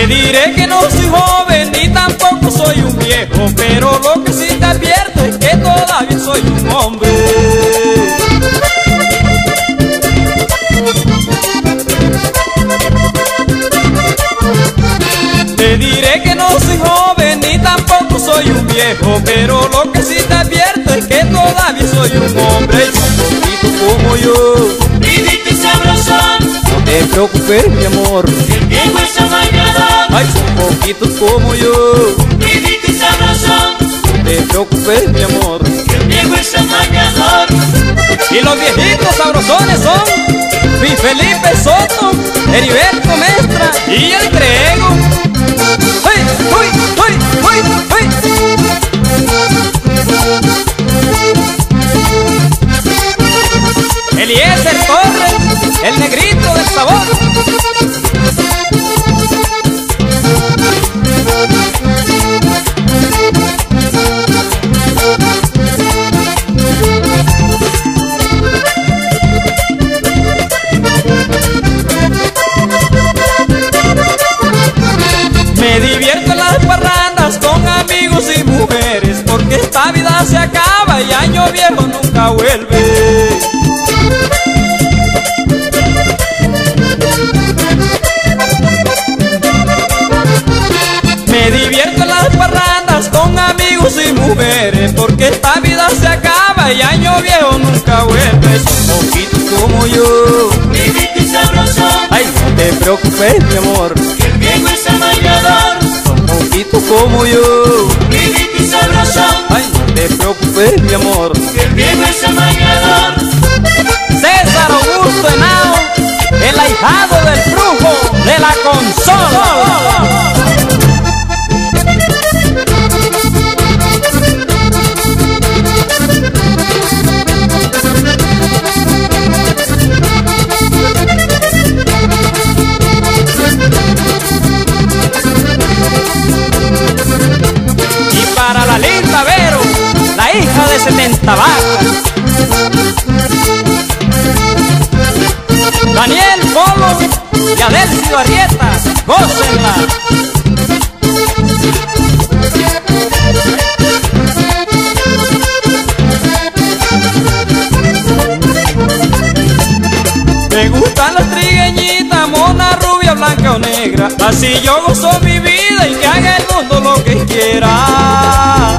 diré que no soy joven ni tampoco soy un viejo, pero lo que sí te advierto es que todavía soy un hombre. Te diré que no soy joven ni tampoco soy un viejo, pero lo que sí te advierto es que todavía soy un hombre. Y un poquito como yo, Vivito y sabrosón, no te preocupes mi amor, el viejo es amañador. ay, un poquito como yo, Vivito y sabrosón, no te preocupes mi amor. el viejo es amañador. Y los viejitos sabrosones son Luis Felipe Soto, Heriberto Mestra y el Grego. ¡Uy, uy, uy, uy, uy! Eliezer Torres, el negrito del sabor. Me divierto en las parrandas con amigos y mujeres, porque esta vida se acaba y año viejo nunca vuelve. Me divierto en las parrandas con amigos y mujeres, porque esta vida se acaba y año viejo nunca vuelve. Un poquito como yo, Vivito y sabrosón, ay, no te preocupes mi amor, el viejo es amañador. un poquito como yo, Vivito y sabrosón, ay, no te preocupes mi amor. el viejo es amañador. César Augusto Henao, el ahijado del brujo de la consola. Y para la linda Vero, la hija de 70 vacas. Daniel Polo y Adelcio Arrieta, gócenla. Me gustan las trigueñitas, mona, rubia, blanca o negra. Así yo gozo mi vida y que haga el mundo lo que quiera.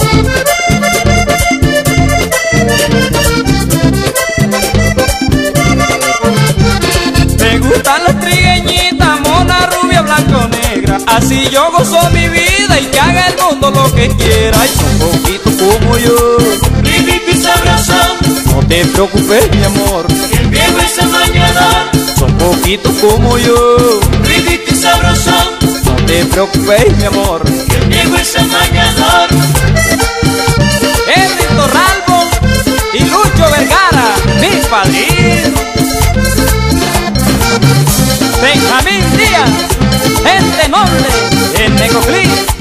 Me gustan las trigueñitas, mona, rubia, blanca o negra. Así yo gozo mi vida y que haga el mundo lo que quiera. Y un poquito como yo, Vivito y sabrosón, no te preocupes mi amor, el viejo es amañador. son poquito como yo, Vivito y sabrosón, no te preocupes mi amor. el viejo es amañador. Henry Torralbo y Lucho Vergara, mis padrinos. Benjamín Díaz, gente noble en Necoclí.